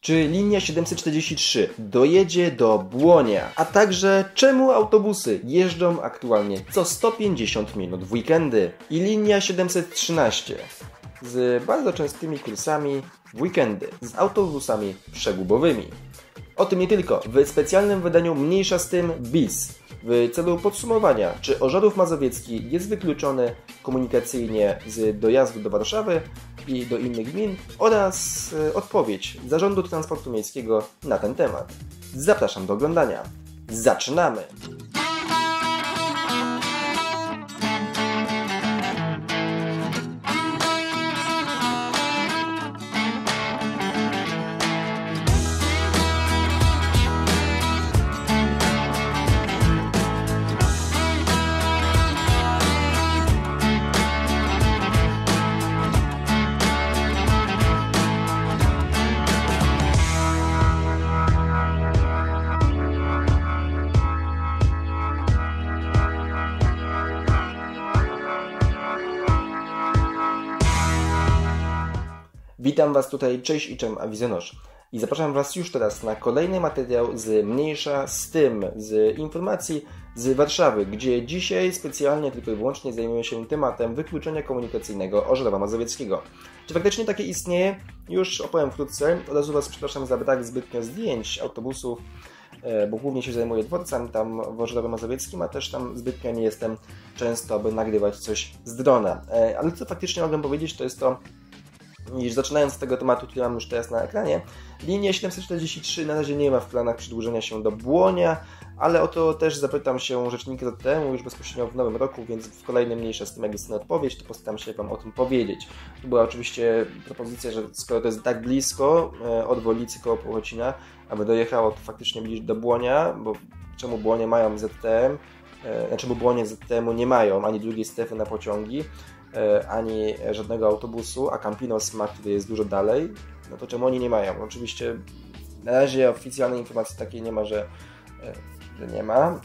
Czy linia 743 dojedzie do Błonia? A także czemu autobusy jeżdżą aktualnie co 150 minut w weekendy? I linia 713 z bardzo częstymi kursami w weekendy, z autobusami przegubowymi. O tym nie tylko. W specjalnym wydaniu Mniejsza z tym bis w celu podsumowania, czy Orzechów Mazowiecki jest wykluczony komunikacyjnie z dojazdu do Warszawy i do innych gmin oraz odpowiedź Zarządu Transportu Miejskiego na ten temat. Zapraszam do oglądania. Zaczynamy! Witam Was tutaj, cześć i czem Awizjonosz. I zapraszam Was już teraz na kolejny materiał z Mniejsza z tym, z informacji z Warszawy, gdzie dzisiaj specjalnie tylko i wyłącznie zajmuję się tematem wykluczenia komunikacyjnego Orzechowa Mazowieckiego. Czy faktycznie takie istnieje? Już opowiem wkrótce. Od razu Was przepraszam za brak zbytnio zdjęć autobusów, bo głównie się zajmuję dworcem tam w Orzechowie Mazowieckim, a też tam zbytnio nie jestem często, aby nagrywać coś z drona. Ale co faktycznie mogę powiedzieć, to jest to, iż zaczynając z tego tematu, który mam już teraz na ekranie, linia 743 na razie nie ma w planach przedłużenia się do Błonia, ale o to też zapytam się rzecznika ZTM już bezpośrednio w nowym roku, więc w kolejnym Mniejsza z tym, jak dostanę odpowiedź, to postaram się Wam o tym powiedzieć. To była oczywiście propozycja, że skoro to jest tak blisko od Wolicy koło Połocina, aby dojechało to faktycznie bliżej do Błonia, bo czemu Błonie mają ZTM, bo Błonie ZTM-u nie mają ani drugiej strefy na pociągi, ani żadnego autobusu, a Campinos ma, który jest dużo dalej, no to czemu oni nie mają? Oczywiście na razie oficjalnej informacji takiej nie ma, że nie ma,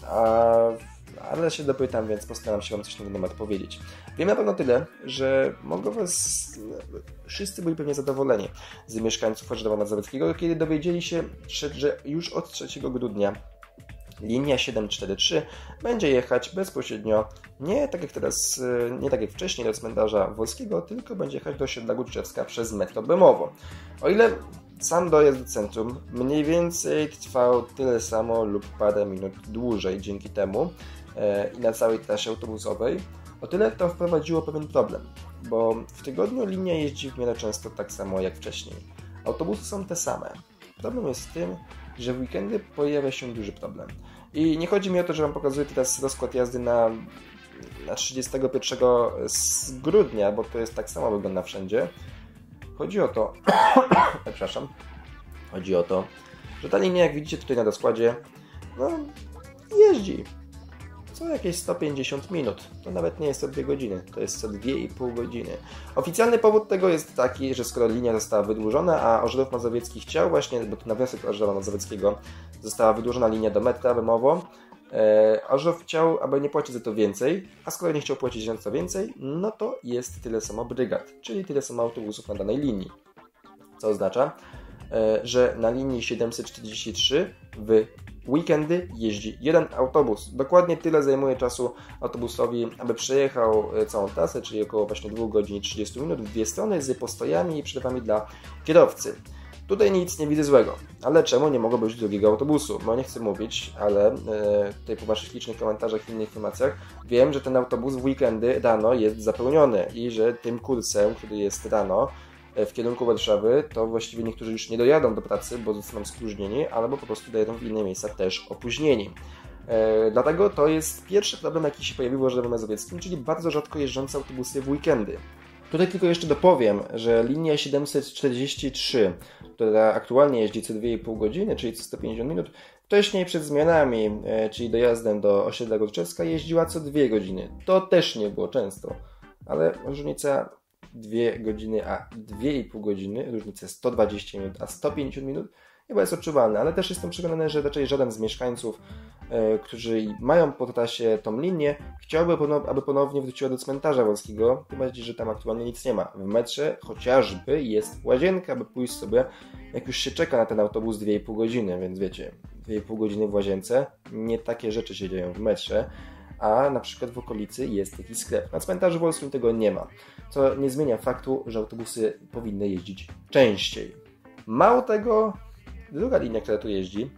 ale się dopytam, więc postaram się Wam coś na ten temat powiedzieć. Wiem na pewno tyle, że mogą Was, wszyscy byli pewnie zadowoleni z mieszkańców Orzechowa Mazowieckiego, kiedy dowiedzieli się, że już od 3 grudnia linia 743 będzie jechać bezpośrednio, nie tak jak teraz, nie tak jak wcześniej do cmentarza Wolskiego, tylko będzie jechać do osiedla Górczewska przez metro Bemowo. O ile sam dojazd do centrum mniej więcej trwał tyle samo lub parę minut dłużej dzięki temu i na całej trasie autobusowej, o tyle to wprowadziło pewien problem, bo w tygodniu linia jeździ w miarę często tak samo jak wcześniej. Autobusy są te same. Problem jest w tym, że w weekendy pojawia się duży problem. I nie chodzi mi o to, że Wam pokazuję teraz rozkład jazdy na 31 grudnia, bo to jest tak samo wygląda wszędzie. Chodzi o to, chodzi o to, że ta linia, jak widzicie tutaj na rozkładzie, no, jeździ co jakieś 150 minut. To nawet nie jest co 2 godziny, to jest co 2,5 godziny. Oficjalny powód tego jest taki, że skoro linia została wydłużona, a Orzechów Mazowiecki chciał właśnie, bo to na wniosek Orzechowa Mazowieckiego została wydłużona linia do metra Bemowo, Orzechów chciał, aby nie płacić za to więcej, a skoro nie chciał płacić za to więcej, no to jest tyle samo brygad, czyli tyle samo autobusów na danej linii. Co oznacza, że na linii 743 w weekendy jeździ jeden autobus. Dokładnie tyle zajmuje czasu autobusowi, aby przejechał całą trasę, czyli około właśnie 2 godzin i 30 minut w dwie strony z postojami i przerwami dla kierowcy. Tutaj nic nie widzę złego, ale czemu nie mogło być drugiego autobusu? No nie chcę mówić, ale tutaj po Waszych licznych komentarzach i innych informacjach wiem, że ten autobus w weekendy rano jest zapełniony i że tym kursem, który jest rano w kierunku Warszawy, to właściwie niektórzy już nie dojadą do pracy, bo zostaną spóźnieni, albo po prostu dojadą w inne miejsca też opóźnieni. Dlatego to jest pierwszy problem, jaki się pojawił w Orzechowie Mazowieckim, czyli bardzo rzadko jeżdżące autobusy w weekendy. Tutaj tylko jeszcze dopowiem, że linia 743, która aktualnie jeździ co 2,5 godziny, czyli co 150 minut, wcześniej przed zmianami, czyli dojazdem do osiedla Górczewska, jeździła co 2 godziny. To też nie było często, ale różnica 2 godziny a 2,5 godziny, różnica 120 minut a 150 minut chyba jest odczuwalne, ale też jestem przekonany, że raczej żaden z mieszkańców, którzy mają po trasie tą linię, chciałby, aby ponownie wróciła do cmentarza wolskiego, tym bardziej, że tam aktualnie nic nie ma. W metrze chociażby jest łazienka, aby pójść sobie, jak już się czeka na ten autobus 2,5 godziny, więc wiecie, 2,5 godziny w łazience, nie takie rzeczy się dzieją w metrze, a na przykład w okolicy jest jakiś sklep. Na cmentarzu wolskim tego nie ma, co nie zmienia faktu, że autobusy powinny jeździć częściej. Mało tego, druga linia, która tu jeździ,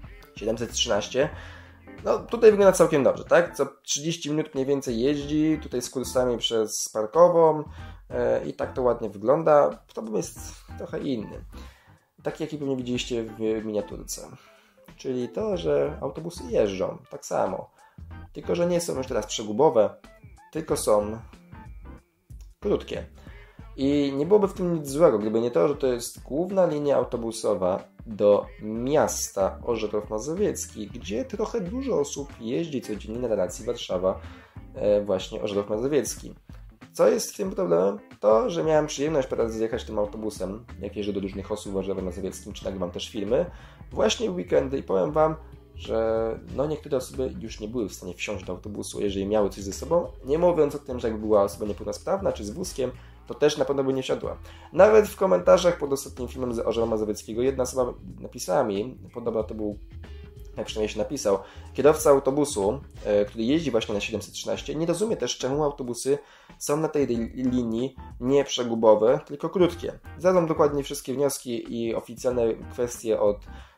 713, no tutaj wygląda całkiem dobrze, tak? Co 30 minut mniej więcej jeździ, tutaj z kursami przez Parkową i tak to ładnie wygląda. Problem jest trochę inny. Taki, jaki pewnie widzieliście w miniaturce. Czyli to, że autobusy jeżdżą tak samo. Tylko, że nie są już teraz przegubowe, tylko są krótkie. I nie byłoby w tym nic złego, gdyby nie to, że to jest główna linia autobusowa do miasta Orzechów Mazowiecki, gdzie trochę dużo osób jeździ codziennie na relacji Warszawa właśnie Orzechów Mazowiecki. Co jest tym problemem? To, że miałem przyjemność parę razy zjechać tym autobusem, jak jeżdżę do różnych osób w Orzechowie Mazowieckim, czy nagrywam też filmy, właśnie w weekendy i powiem Wam, że no niektóre osoby już nie były w stanie wsiąść do autobusu, jeżeli miały coś ze sobą, nie mówiąc o tym, że jakby była osoba niepełnosprawna, czy z wózkiem, to też na pewno by nie wsiadła. Nawet w komentarzach pod ostatnim filmem z Orzecha Mazowieckiego jedna osoba napisała mi, podobno to był, jak przynajmniej się napisał, kierowca autobusu, który jeździ właśnie na 713, nie rozumie też, czemu autobusy są na tej linii nie przegubowe, tylko krótkie. Zadam dokładnie wszystkie wnioski i oficjalne kwestie od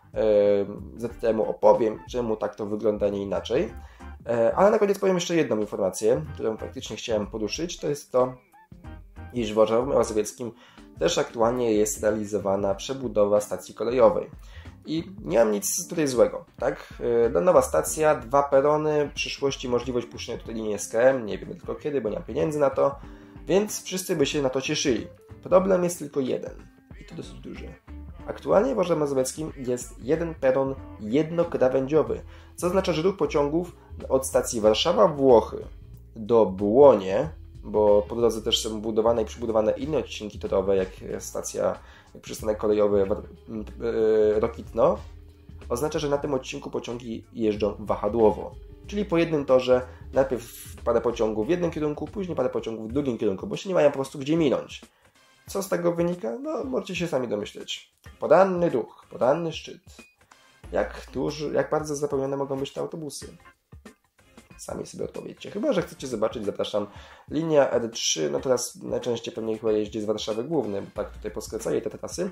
ZTM-u opowiem, czemu tak to wygląda, nie inaczej. Ale na koniec powiem jeszcze jedną informację, którą faktycznie chciałem poruszyć, to jest to, iż w Orzechowie Mazowieckim też aktualnie jest realizowana przebudowa stacji kolejowej. I nie mam nic tutaj złego, tak? Nowa stacja, 2 perony, w przyszłości możliwość puszczenia tutaj linii SKM, nie wiemy tylko kiedy, bo nie mam pieniędzy na to, więc wszyscy by się na to cieszyli. Problem jest tylko jeden i to dosyć duży. Aktualnie w Orzechu Mazowieckim jest jeden peron jednokrawędziowy, co oznacza, że ruch pociągów od stacji Warszawa-Włochy do Błonie, bo po drodze też są budowane i przybudowane inne odcinki torowe, jak stacja, jak przystanek kolejowy Rokitno, oznacza, że na tym odcinku pociągi jeżdżą wahadłowo. Czyli po jednym torze najpierw parę pociągów w jednym kierunku, później parę pociągów w drugim kierunku, bo się nie mają po prostu gdzie minąć. Co z tego wynika? No, możecie się sami domyśleć. Poranny ruch, poranny szczyt. Jak bardzo zapełnione mogą być te autobusy? Sami sobie odpowiedzcie. Chyba że chcecie zobaczyć, zapraszam. Linia R3, no teraz najczęściej pewnie chyba jeździ z Warszawy Głównej, bo tak tutaj poskracali te trasy,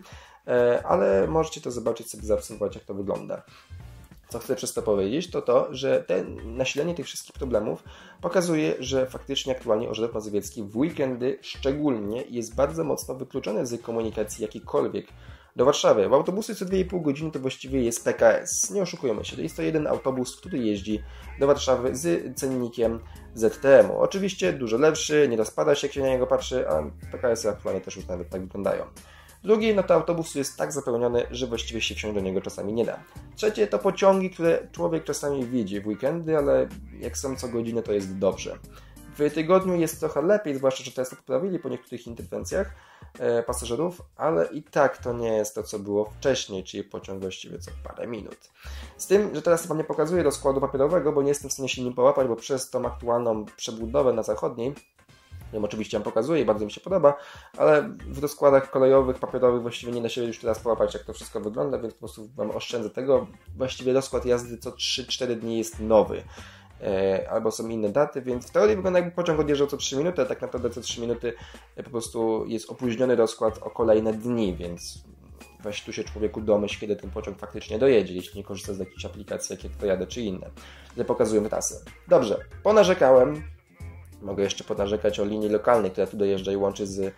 ale możecie to zobaczyć, sobie zaobserwować, jak to wygląda. Co chcę przez to powiedzieć, to to, że nasilenie tych wszystkich problemów pokazuje, że faktycznie aktualnie Orzech Mazowiecki w weekendy szczególnie jest bardzo mocno wykluczony z komunikacji jakiejkolwiek do Warszawy. W autobusy co 2,5 godziny to właściwie jest PKS. Nie oszukujmy się, to jest to jeden autobus, który jeździ do Warszawy z cennikiem ZTM-u. Oczywiście dużo lepszy, nie rozpada się, jak się na niego patrzy, a PKS-y aktualnie też już nawet tak wyglądają. Drugi, no to autobus jest tak zapełniony, że właściwie się wsiąść do niego czasami nie da. Trzecie to pociągi, które człowiek czasami widzi w weekendy, ale jak są co godzinę, to jest dobrze. W tygodniu jest trochę lepiej, zwłaszcza, że teraz to poprawili po niektórych interwencjach pasażerów, ale i tak to nie jest to, co było wcześniej, czyli pociąg właściwie co parę minut. Z tym, że teraz Wam nie pokazuję rozkładu papierowego, bo nie jestem w stanie się nim połapać, bo przez tą aktualną przebudowę na zachodniej, ją oczywiście Wam pokazuję i bardzo mi się podoba, ale w rozkładach kolejowych, papierowych właściwie nie da się już teraz połapać, jak to wszystko wygląda, więc po prostu Wam oszczędzę tego. Właściwie rozkład jazdy co 3-4 dni jest nowy. Albo są inne daty, więc w teorii wygląda, jakby pociąg odjeżdżał co 3 minuty, a tak naprawdę co 3 minuty po prostu jest opóźniony rozkład o kolejne dni, więc weź tu się człowieku domyśl, kiedy ten pociąg faktycznie dojedzie, jeśli nie korzysta z jakichś aplikacji, jak to jadę, czy inne, które pokazują trasę. Dobrze, ponarzekałem. Mogę jeszcze ponarzekać o linii lokalnej, która tu dojeżdża i łączy z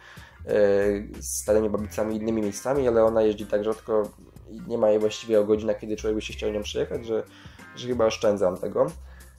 Starymi Babicami i innymi miejscami, ale ona jeździ tak rzadko i nie ma jej właściwie o godzinach, kiedy człowiek by się chciał nią przyjechać, że chyba oszczędzam tego.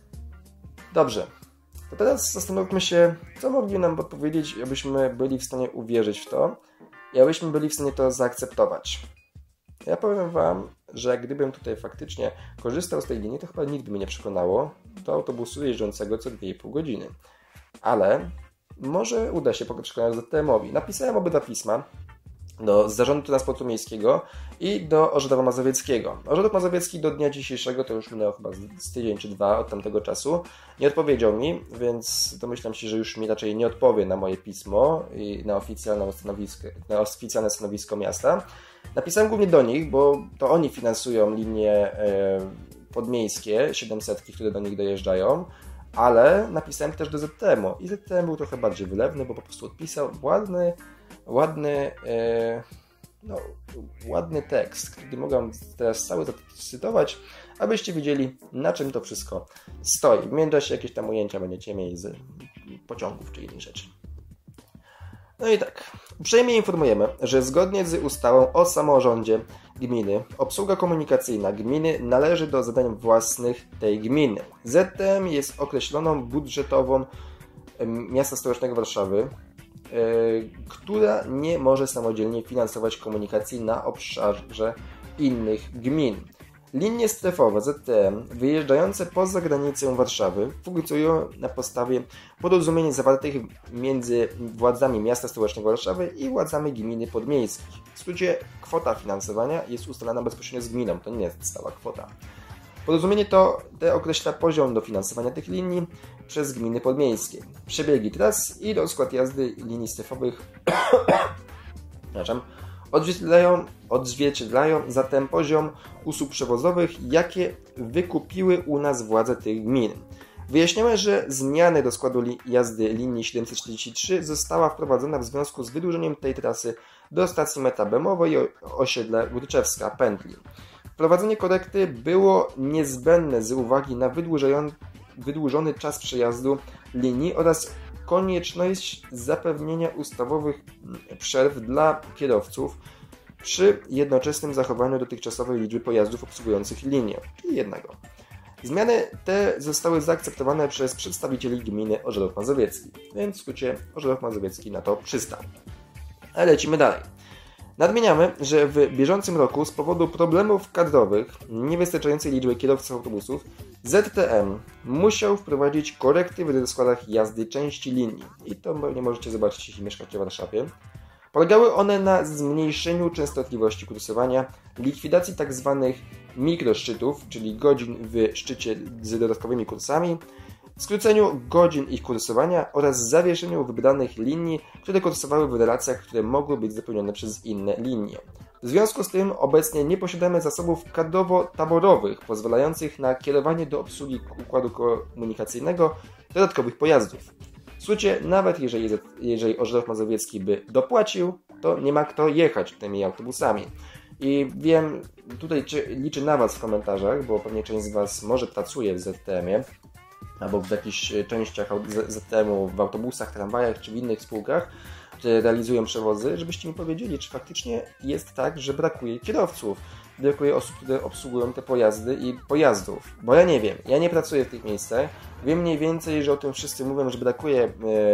Dobrze, to teraz zastanówmy się, co mogli nam podpowiedzieć, abyśmy byli w stanie uwierzyć w to i abyśmy byli w stanie to zaakceptować. Ja powiem Wam, że gdybym tutaj faktycznie korzystał z tej linii, to chyba nigdy mnie nie przekonało do autobusu jeżdżącego co 2,5 godziny. Ale może uda się przekonać ZTM-owi. Napisałem obydwa pisma z Zarządu Transportu Miejskiego i do Orzetowa Mazowieckiego. Orzetów Mazowiecki do dnia dzisiejszego, to już minęło chyba z tydzień czy dwa od tamtego czasu, nie odpowiedział mi, więc domyślam się, że już mi raczej nie odpowie na moje pismo i na oficjalne stanowisko miasta. Napisałem głównie do nich, bo to oni finansują linie podmiejskie, 700, które do nich dojeżdżają, ale napisałem też do ZTM-u i ZTM był trochę bardziej wylewny, bo po prostu odpisał ładny tekst, który mogę teraz cały zacytować, abyście widzieli, na czym to wszystko stoi. W międzyczasie jakieś tam ujęcia będziecie mieli z pociągów czy innych rzeczy. No i tak, uprzejmie informujemy, że zgodnie z ustawą o samorządzie gminy, obsługa komunikacyjna gminy należy do zadań własnych tej gminy. ZTM jest określoną budżetową miasta stołecznego Warszawy, która nie może samodzielnie finansować komunikacji na obszarze innych gmin. Linie strefowe ZTM wyjeżdżające poza granicę Warszawy funkcjonują na podstawie porozumień zawartych między władzami miasta stołecznego Warszawy i władzami gminy podmiejskich. W skrócie kwota finansowania jest ustalana bezpośrednio z gminą, to nie jest stała kwota. Porozumienie te określa poziom dofinansowania tych linii przez gminy podmiejskie, przebiegi tras i rozkład jazdy linii strefowych odzwierciedlają zatem poziom usług przewozowych, jakie wykupiły u nas władze tych gmin. Wyjaśniamy, że zmiany do składu jazdy linii 743 została wprowadzona w związku z wydłużeniem tej trasy do stacji metabemowej i osiedla Górczewska pętli. Wprowadzenie korekty było niezbędne z uwagi na wydłużony czas przejazdu linii oraz konieczność zapewnienia ustawowych przerw dla kierowców przy jednoczesnym zachowaniu dotychczasowej liczby pojazdów obsługujących linię, czyli jednego. Zmiany te zostały zaakceptowane przez przedstawicieli gminy Orzechów Mazowiecki, więc w skrócie Orzechów Mazowiecki na to przystał. Ale lecimy dalej. Nadmieniamy, że w bieżącym roku z powodu problemów kadrowych, niewystarczającej liczby kierowców autobusów, ZTM musiał wprowadzić korekty w rozkładach jazdy części linii. I to pewnie możecie zobaczyć, jeśli mieszkacie w Warszawie. Polegały one na zmniejszeniu częstotliwości kursowania, likwidacji tzw. mikroszczytów, czyli godzin w szczycie z dodatkowymi kursami, skróceniu godzin ich kursowania oraz zawieszeniu wybranych linii, które kursowały w relacjach, które mogły być zapełnione przez inne linie. W związku z tym obecnie nie posiadamy zasobów kadrowo-taborowych pozwalających na kierowanie do obsługi układu komunikacyjnego dodatkowych pojazdów. W skrócie, nawet jeżeli Orzech Mazowiecki by dopłacił, to nie ma kto jechać tymi autobusami. I wiem, tutaj liczę na Was w komentarzach, bo pewnie część z Was może pracuje w ZTM-ie, albo w jakichś częściach ZTM-u, w autobusach, tramwajach czy w innych spółkach, które realizują przewozy, żebyście mi powiedzieli, czy faktycznie jest tak, że brakuje kierowców, brakuje osób, które obsługują te pojazdy i pojazdów. Bo ja nie wiem, ja nie pracuję w tych miejscach, wiem mniej więcej, że o tym wszyscy mówią, że brakuje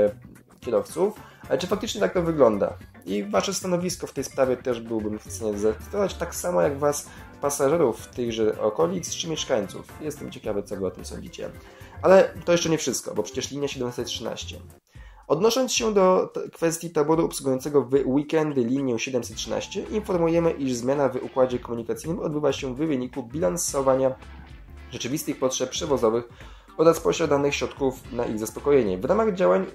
kierowców, ale czy faktycznie tak to wygląda? I Wasze stanowisko w tej sprawie też byłbym w stanie zaakceptować, tak samo jak Was, pasażerów tychże okolic czy mieszkańców. Jestem ciekawy, co Wy o tym sądzicie. Ale to jeszcze nie wszystko, bo przecież linia 713. Odnosząc się do kwestii taboru obsługującego w weekendy linię 713, informujemy, iż zmiana w układzie komunikacyjnym odbywa się w wyniku bilansowania rzeczywistych potrzeb przewozowych oraz posiadanych środków na ich zaspokojenie. W ramach działań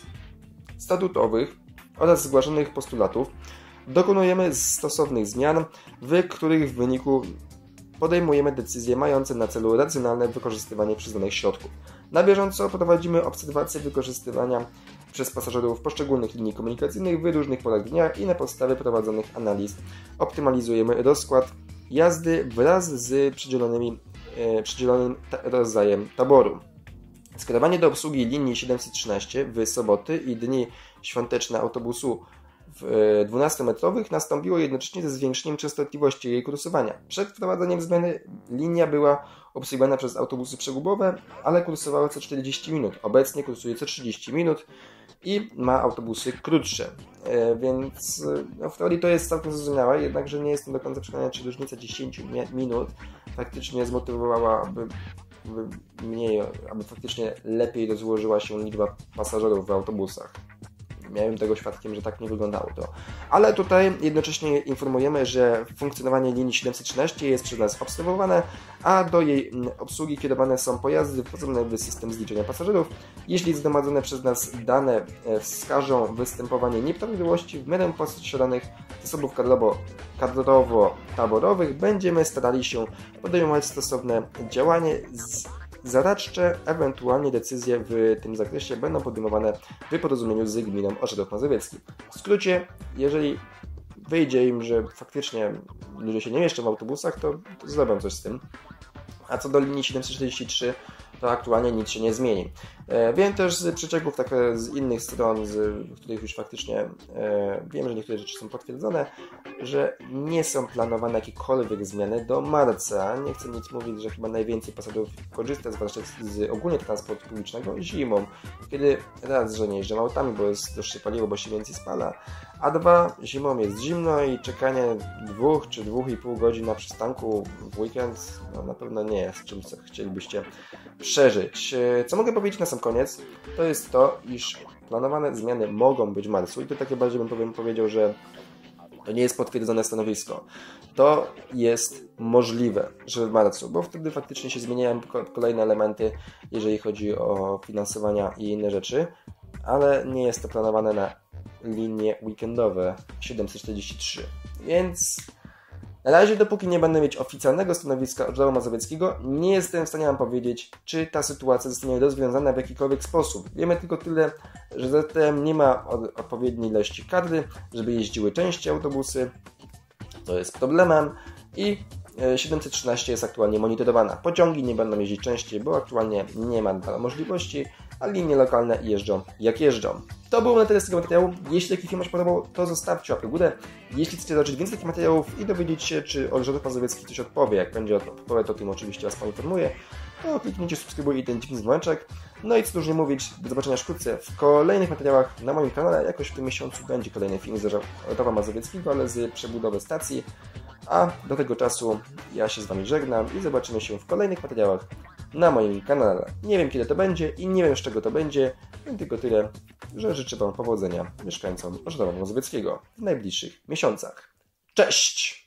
statutowych oraz zgłaszanych postulatów dokonujemy stosownych zmian, w których wyniku podejmujemy decyzje mające na celu racjonalne wykorzystywanie przyznanych środków. Na bieżąco prowadzimy obserwacje wykorzystywania przez pasażerów poszczególnych linii komunikacyjnych w różnych porach dnia i na podstawie prowadzonych analiz optymalizujemy rozkład jazdy wraz z przydzielonym rodzajem taboru. Skierowanie do obsługi linii 713 w soboty i dni świąteczne autobusu 12-metrowych nastąpiło jednocześnie ze zwiększeniem częstotliwości jej kursowania. Przed wprowadzeniem zmiany linia była obsługiwana przez autobusy przegubowe, ale kursowała co 40 minut. Obecnie kursuje co 30 minut i ma autobusy krótsze. Więc w teorii to jest całkiem zrozumiałe, jednakże nie jestem do końca przekonany, czy różnica 10 minut faktycznie zmotywowałaby mniej, aby faktycznie lepiej rozłożyła się liczba pasażerów w autobusach. miałem tego świadkiem, że tak nie wyglądało to. Ale tutaj jednocześnie informujemy, że funkcjonowanie linii 713 jest przez nas obserwowane, a do jej obsługi kierowane są pojazdy wprowadzone w system zliczenia pasażerów. Jeśli zgromadzone przez nas dane wskażą występowanie nieprawidłowości w miarę posiadanych zasobów kadrowo-taborowych, będziemy starali się podejmować stosowne działanie zaradcze, ewentualnie decyzje w tym zakresie będą podejmowane w porozumieniu z gminą Orzechów Mazowiecki. W skrócie, jeżeli wyjdzie im, że faktycznie ludzie się nie mieszczą w autobusach, to zrobią coś z tym. A co do linii 743, to aktualnie nic się nie zmieni. Wiem też z przecieków z innych stron, z których już faktycznie wiem, że niektóre rzeczy są potwierdzone, że nie są planowane jakiekolwiek zmiany do marca. Nie chcę nic mówić, że chyba najwięcej pasażerów korzysta zwłaszcza z ogólnie transportu publicznego zimą, kiedy raz, że nie jeżdżą autami, bo jest droższe paliwo, bo się więcej spala, a dwa, zimą jest zimno i czekanie 2 czy 2,5 godzin na przystanku w weekend na pewno nie jest czymś, co chcielibyście przeżyć. Co mogę powiedzieć na sam koniec, to jest to, iż planowane zmiany mogą być w marcu i to takie bardziej bym powiedział, że to nie jest potwierdzone stanowisko. To jest możliwe, że w marcu, bo wtedy faktycznie się zmieniają kolejne elementy, jeżeli chodzi o finansowania i inne rzeczy, ale nie jest to planowane na linie weekendowe 743. Więc na razie, dopóki nie będę mieć oficjalnego stanowiska Oddziału Mazowieckiego, nie jestem w stanie Wam powiedzieć, czy ta sytuacja zostanie rozwiązana w jakikolwiek sposób. Wiemy tylko tyle, że ZTM nie ma odpowiedniej ilości kadry, żeby jeździły częściej autobusy. To jest problemem i 713 jest aktualnie monitorowana. Pociągi nie będą jeździć częściej, bo aktualnie nie ma możliwości, a linie lokalne jeżdżą jak jeżdżą. To było na tyle z tego materiału. Jeśli taki film Wam się podobał, to zostawcie łapkę w górę. Jeśli chcecie zobaczyć więcej takich materiałów i dowiedzieć się, czy Orzechów Mazowiecki coś odpowie, jak będzie odpowie, to tym oczywiście Was poinformuję, to kliknijcie subskrybuj i ten dziwny dzwoneczek. No i co dużo nie mówić, do zobaczenia wkrótce w kolejnych materiałach na moim kanale. Jakoś w tym miesiącu będzie kolejny film z Orzechów Mazowieckiego, ale z przebudowy stacji. A do tego czasu ja się z Wami żegnam i zobaczymy się w kolejnych materiałach na moim kanale. Nie wiem, kiedy to będzie i nie wiem, z czego to będzie, tylko tyle, że życzę Wam powodzenia mieszkańcom Orzechów Mazowieckiego w najbliższych miesiącach. Cześć!